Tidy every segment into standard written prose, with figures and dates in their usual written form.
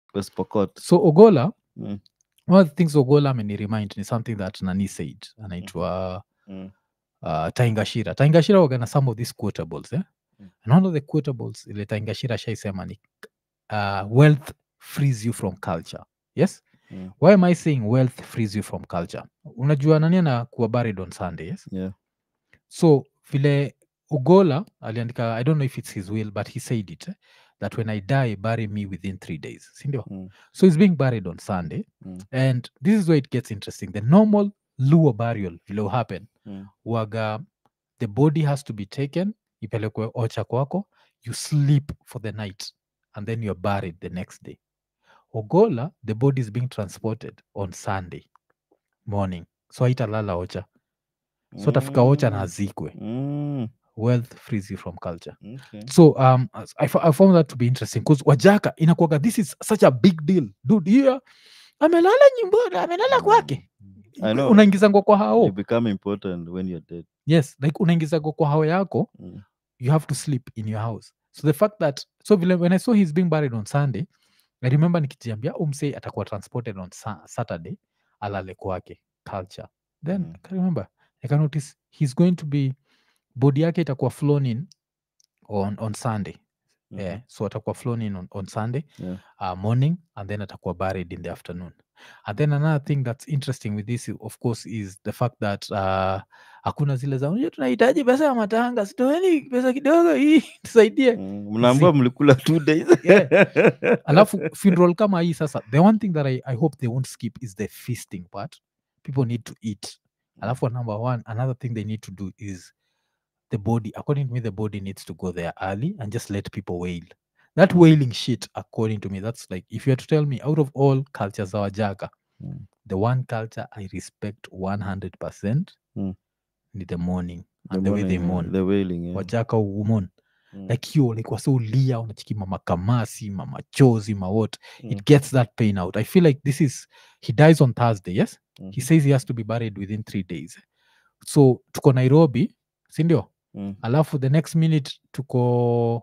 West Pokot. So Ogolla, Mm. one of the things Ogolla many remind is something that Nani said, anaitwa Mm. Taingashira. Taingashira wagana some of these quotables, eh? Mm. And one of the quotables ile Taingashira shaisema ni wealth frees you from culture. Yes? Mm. Why am I saying wealth frees you from culture? Unajua nani anakuwa buried on Sunday, yes? Yeah. So vile Ogolla aliandika, I don't know if it's his will, but he said it, that when I die, bury me within 3 days. Sindio? Mm. So he's being buried on Sunday. Mm. And this is where it gets interesting. The normal Luo burial will happen. Mm. Waga, the body has to be taken, ipelekwe ocha kwako, you sleep for the night, and then you're buried the next day. Ogolla, the body is being transported on Sunday morning. So haitalala ocha. So tafika ocha na azikwe. Mm. Wealth frees you from culture. Okay. So I found that to be interesting because wajaka inakuwaga, this is such a big deal. Dude, here amelala nyumbani, amelala kwake. I know. Unaingizango kwa You hao. become important when you're dead. Yes, like unaingizango kwa hao yako, you have to sleep in your house. So the fact that, so when I saw he's being buried on Sunday, I remember nikijiambia umse atakuwa transported on Saturday, alale kwake, culture. Then I remember, I can notice he's going to be, body yake itakuwa flown in on Sunday. Yeah, so atakuwa flown in on Sunday morning, and then atakuwa buried in the afternoon. And then another thing that's interesting with this, of course, is the fact that hakuna zile za unajua tunahitaji pesa ya matanga, sitoeni pesa kidogo hii tusaidie. Mnaambiwa mlikula 2 days. Alafu funeral kama hii sasa, the one thing that I hope they won't skip is the feasting part. People need to eat. Alafu number one, another thing they need to do is the body, according to me, the body needs to go there early and just let people wail. That wailing shit, according to me, that's like, if you had to tell me, out of all cultures za Wajaka, the one culture I respect 100% ni the mourning and the way they mourn. The wailing, yeah. Wajaka woman. Like you, like wase ulia, unachiki mama kamasi, mama chozi, what. It gets that pain out. I feel like this is, he dies on Thursday, yes? He says he has to be buried within 3 days. So, tuko Nairobi, sindio? Alafu the next minute tuko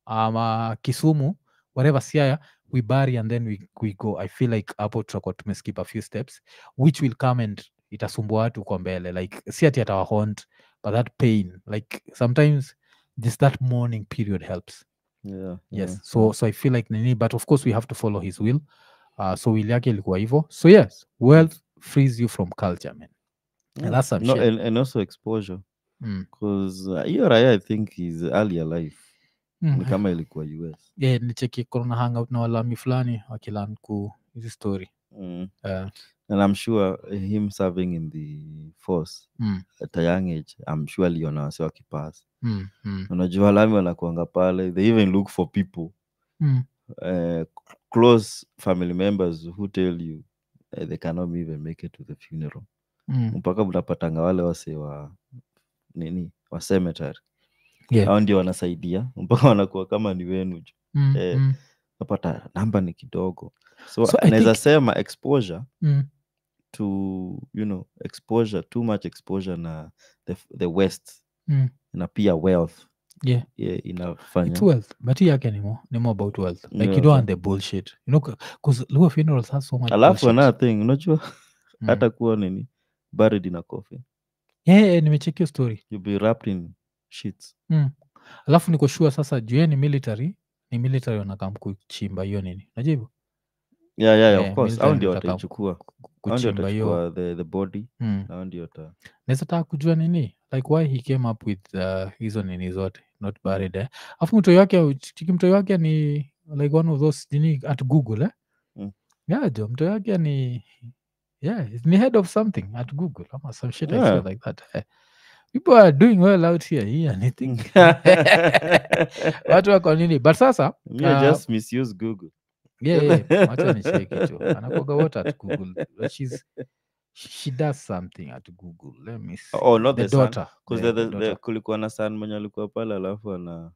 Kisumu, whatever, Siaya, we bury and then we go. I feel like hapo tutakuwa tumeskip a few steps, which will come and itasumbua watu kwa mbele. Like, si ati atawahaunt, but that pain, like sometimes just that mourning period helps. Yes. So I feel like nini, but of course we have to follow his will. So will yake ilikuwa hivyo. So yes, wealth frees you from culture, man. And that's some shit. And also exposure. Because hiyo raya I think is earlier life. Ni kama ilikuwa US. Yeah, nicheki corona hangout na walami fulani wakilan ku hizi story. And I'm sure him serving in the force at a young age, I'm sure aliona wase wakipass. Unajua walami wanakuanga pale, they even look for people, close family members who tell you they cannot even make it to the funeral. Mpaka mnapatanga wale wase wa nini, wa cemetery. Hao ndio wanasaidia mpaka wanakuwa kama ni wenu. Napata namba ni kidogo. So naweza sema exposure to, you know, exposure, too much exposure na the West na pia wealth. Yeah, inafanya. It's wealth, but yake ni more about wealth. Like you don't want the bullshit. You know, because Luo funerals have so much bullshit. Another thing, unajua hata kuwa nini buried in a coffin. Yeah, nimecheck your story. You'll be wrapped in sheets. Alafu niko sure sasa juu ni military wanakam kuchimba hiyo nini. Unajua hivyo? Yeah, of course. Hao ndio watachukua. Kuchimba hiyo the body. Hao ndio naweza taka kujua nini, like why he came up with hizo nini zote not buried. Afu mtoi wake ni like one of those nini at Google yeah, jo mtoi wake ni ni head of something at Google ama some shit. I feel like that. People are doing well out here anything. Watu wako nini, but sasa just misuse Google. Wacha nicheke tu anakoga what at Google. She does something at Google. Let me see. Oh, not the daughter. Because the kulikuwa na son mwenye alikuwa pale alafu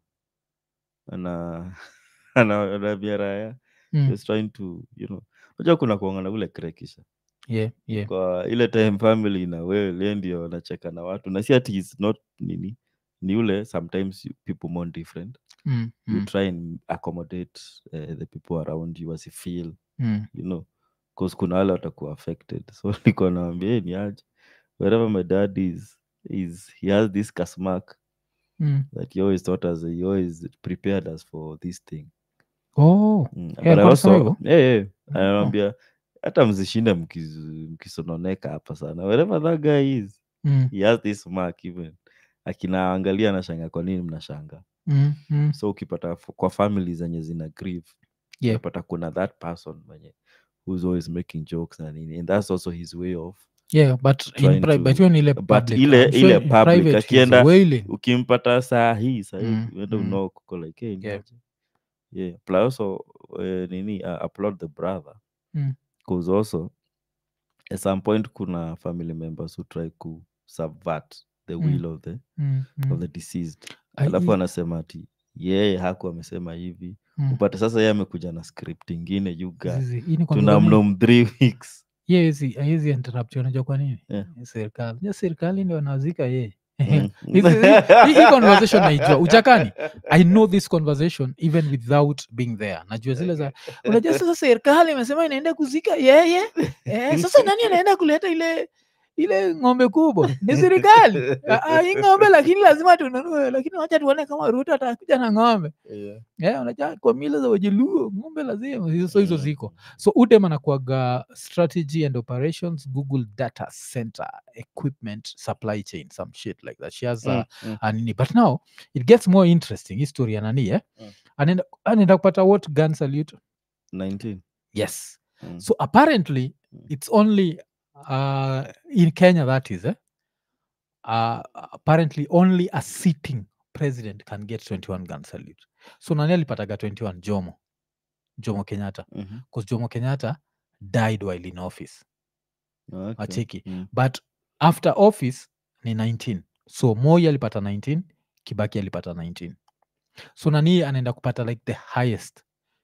ana biaraya. He's trying to, you know. Unajua kuna kuongana ule krekisha. Yeah. Kwa ile time family na wewe ndio wanacheka na watu. Na si ati is not nini. Ni ule sometimes people mourn different. you try and accommodate the people around you wasifeel you know, because kuna wale watakuwa affected. So niko naambia ni aje, wherever my dad is he has this kasmark that he always taught us, he always prepared us for this thing. But I also anaambia hata mzishinde mkisononeka hapa sana, wherever that guy is he has this mark. Even akinaangalia anashanga kwa nini mnashanga. So ukipata kwa family zenye zina grieve, ukipata kuna that person mwenye who's always making jokes na nini, and that's also his way of but in private ile public akienda ukimpata saa hii uenda unaoko like plus also nini applaud the brother because also at some point kuna family members who try to subvert the will of the deceased, alafu anasema ati yeye haku amesema hivi upate sasa yeye amekuja na script ingine yuga tunamnom 3 weeks. Hizi interrupt unajua kwa nini? Serikali ndio wanazika yeye. Hii conversation naijua ujakani. I know this conversation even without being there. Najua zile za unajua sasa serikali imesema inaenda kuzika yeye. Sasa nani anaenda kuleta ile ng'ombe kubwa? Ni serikali. Hii ng'ombe lakini lazima tununue, lakini wacha tuone kama Ruto atakuja na ng'ombe. Unajua kwa mila za Wajaluo ng'ombe lazima hizo ziko. So udem anakuaga strategy and operations, Google data center, equipment, supply chain, some shit like that. She has Nini. But now it gets more interesting. History ya nani anaenda kupata what gun salute 19. Yes. So apparently it's only in Kenya, that is apparently only a sitting president can get 21 gun salute. So nani alipataga 21? Jomo Kenyatta, because Jomo Kenyatta died while in office. Acheki. But after office ni 19. So Moi alipata 19, Kibaki alipata 19. So nani anaenda kupata like the highest,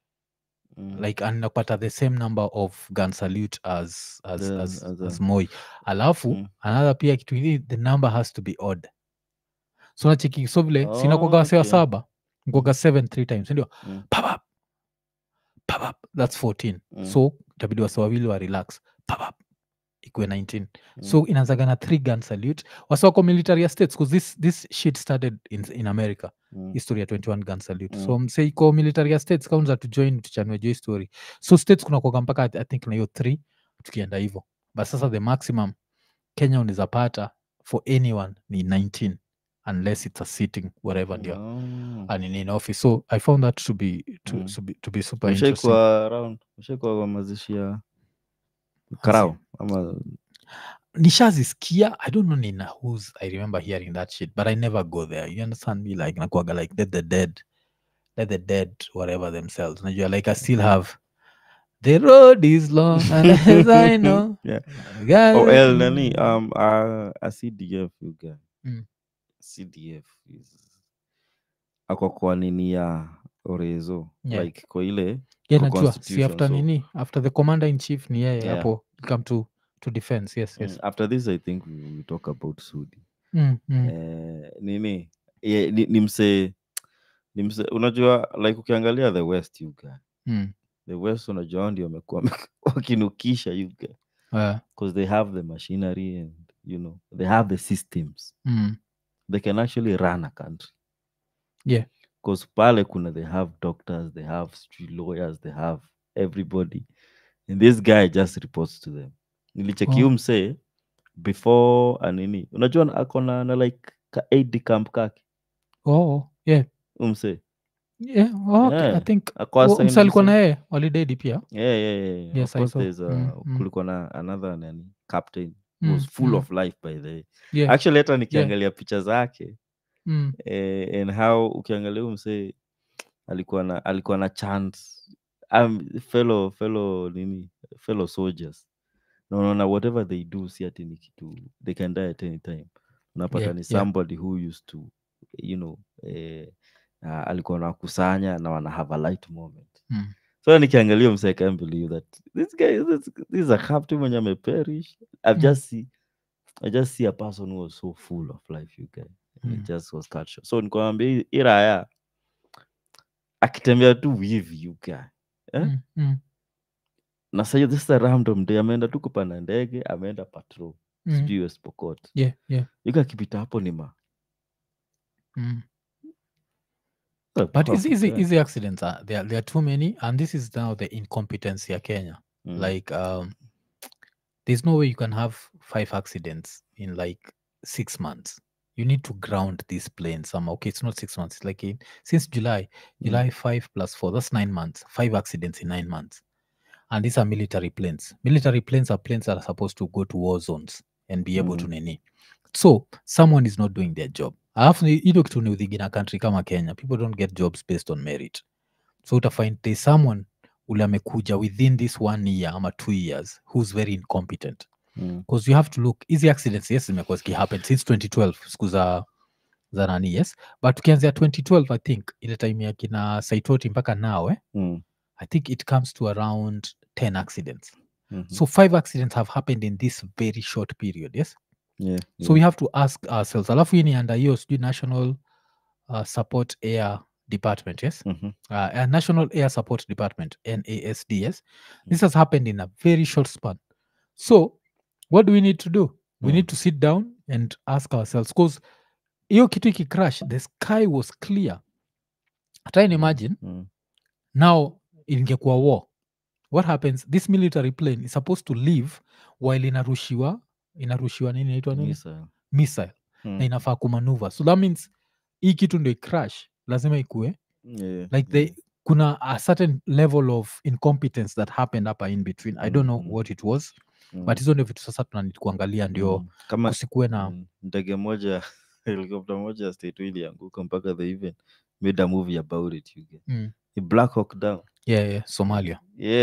like anaenda kupata the same number of gun salute as Moi. Alafu another pia kitu hili, the number has to be odd. So nacheki, so vile sina kwa gawa sewa 7 ngoga 7 3 times ndio pap that's 14. So itabidi wasa wawili wa relax pap ikuwe 19. So inaanzaga na 3 gun salute wasako military estates, because this shit started in America. History ya 21 gun salute. So mse iko military estates kaunza to join tuchanwe jo story. So states kuna kwa mpaka I think na hiyo 3 tukienda hivyo. But sasa the maximum Kenya unaweza pata for anyone ni 19 unless it's a sitting whatever ndio and in office. So I found that to be super interesting. Mshekwa mazishi ya Karao ama nishazisikia. I don't know nina who's I remember hearing that shit, but I never go there. You understand me? Like nakuaga like let the dead whatever themselves. Najua like I still have the road is long and as I know. Nani a CDF you guy. CDF is ako kwa nini ya Orezo like kwa ile najua si after nini after the commander in chief ni yeye hapo come to defense. Yes. After this I think we talk about Sudi. Nini ni mse unajua like ukiangalia the West you guy. The West unajua ndio wamekuwa wakinukisha you guy. Because they have the machinery and you know they have the systems. They can actually run a country. Because pale kuna they have doctors, they have street lawyers, they have everybody, and this guy just reports to them. Nilicheki mse before anini unajua akona na like ka aid camp kake. Umse I think mse alikuwa na yeye holiday pia. Yes, of course there's kulikuwa na another nani captain was full of life by the way. Actually hata nikiangalia picha zake and how ukiangalia mse alikuwa na chance fellow soldiers. No, whatever they do si ati ni kitu they can die at any time. Unapata ni somebody who used to you know alikuwa na kusanya na wana have a light moment. So nikiangalia mse I can't believe that this guy this is a captain mwenye ameperish. I just see a person who was so full of life you guys. It just was cut short. So nikwambia iraya akitembea tu hivi you guy. Na sasa this is a random day, ameenda tu kupanda ndege, ameenda patrol sijui West Pokot. Yuka akipita hapo ni But easy accidents there are too many, and this is now the incompetence ya Kenya. Like there's no way you can have 5 accidents in like 6 months. You need to ground these planes somehow. Okay, it's not 6 months. It's like since July 5 plus 4, that's 9 months. 5 accidents in 9 months. And these are military planes. Military planes are planes that are supposed to go to war zones and be able to nini. So someone is not doing their job. Alafu hiyo kitu ni udhigi na country kama Kenya. People don't get jobs based on merit. So utafind there's someone ule amekuja within this 1 year ama 2 years who's very incompetent. Because you have to look, easy accidents, yes, zimekuwa zikihappen since 2012, siku za nani, yes. But tukianzia 2012, I think, ile time ya kina Saitoti mpaka now, I think it comes to around 10 accidents. So 5 accidents have happened in this very short period, yes? So we have to ask ourselves, alafu hii ni under hiyo sijui National Support Air Department, yes? National Air Support Department, NASD, yes? This has happened in a very short span. So what do we need to do? We need to sit down and ask ourselves, because hiyo kitu iki crash, the sky was clear. Try and imagine, now ingekuwa war. What happens? This military plane is supposed to leave while inarushiwa nini inaitwa nini? Missile. Na inafaa kumanuva. So that means hii kitu ndio crash, lazima ikue. Kuna a certain level of incompetence that happened hapa in between. I don't know what it was. But hizo ndio vitu sasa tunanid kuangalia ndio kusikue na ndege moja helicopter moja state ilianguka mpaka they even made a movie about it, you get. The Black Hawk Down. Somalia.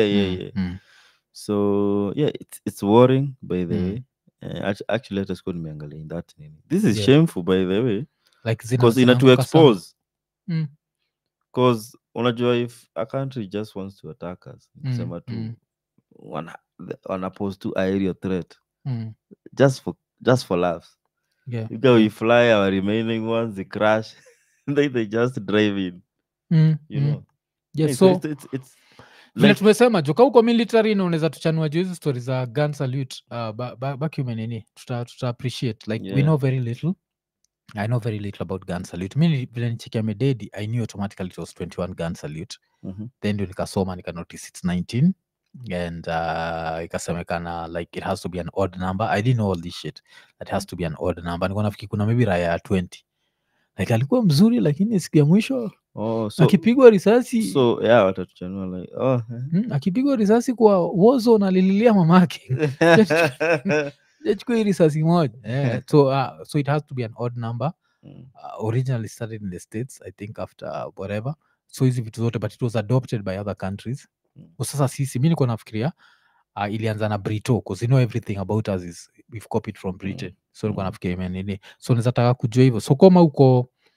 So it's worrying by the way. Actually let us go nimeangalia in that name. This is shameful by the way, like because ina to expose because unajua if a country just wants to attack us, kusema tu wana pose to aerial threat just for laughs. You go, we fly our remaining ones, they crash, they just drive in. You know. So it's vile tumesema joka huko military na unaweza tuchanua juu hizo stories za gun salute back human nini tuta appreciate like we know very little. I know very little about gun salute. Mimi vile nichekia mededi I knew automatically it was 21 gun salute. Then ndio nikasoma nika notice it's 19 and ikasemekana like it has to be an odd number. I didn't know all this shit that has to be an odd number. Niko nafikiri kuna maybe raya ya 20 like alikuwa mzuri lakini siku ya mwisho akipigwa risasi watatuchanua like akipigwa risasi kwa warzone alililia mamake chukua risasi moja. So it has to be an odd number. Originally started in the States I think after whatever, so hizi vitu zote but it was adopted by other countries. Sasa sisi mimi niko nafikiria ilianza na Brito because you know everything about us is we've copied from Britain. So niko nafikiria nini, so naweza taka kujua hivyo. So kama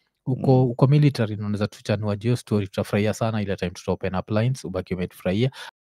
uko military unaweza tuchanua jio story, tutafurahia sana ile time tuta open up lines ubaki umetufurahia.